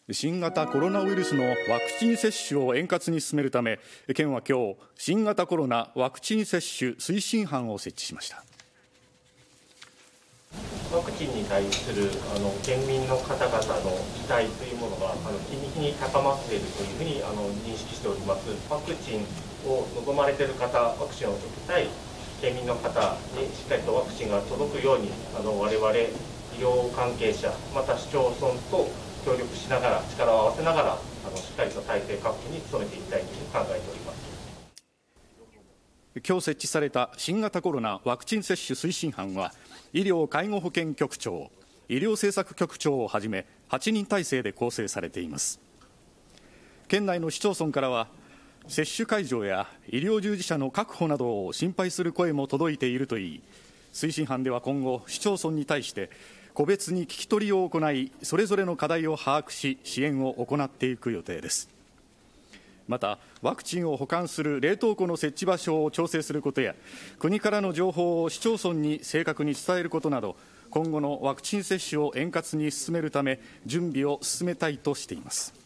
新型コロナウイルスのワクチン接種を円滑に進めるため、県は今日、新型コロナワクチン接種推進班を設置しました。 ワクチンに対する県民の方々の期待というものが日に日に高まっているというふうに認識しております。ワクチンを望まれている方、ワクチンを受けたい県民の方にしっかりとワクチンが届くように我々医療関係者、また市町村と協力しながら、力を合わせながらしっかりと体制確保に努めていきたいというふうに考えております。 今日設置された新型コロナワクチン接種推進班は、医療介護保険局長、医療政策局長をはじめ8人体制で構成されています。県内の市町村からは、接種会場や医療従事者の確保などを心配する声も届いているといい、推進班では今後、市町村に対して個別に聞き取りを行い、それぞれの課題を把握し、支援を行っていく予定です。また、ワクチンを保管する冷凍庫の設置場所を調整することや、国からの情報を市町村に正確に伝えることなど、今後のワクチン接種を円滑に進めるため、準備を進めたいとしています。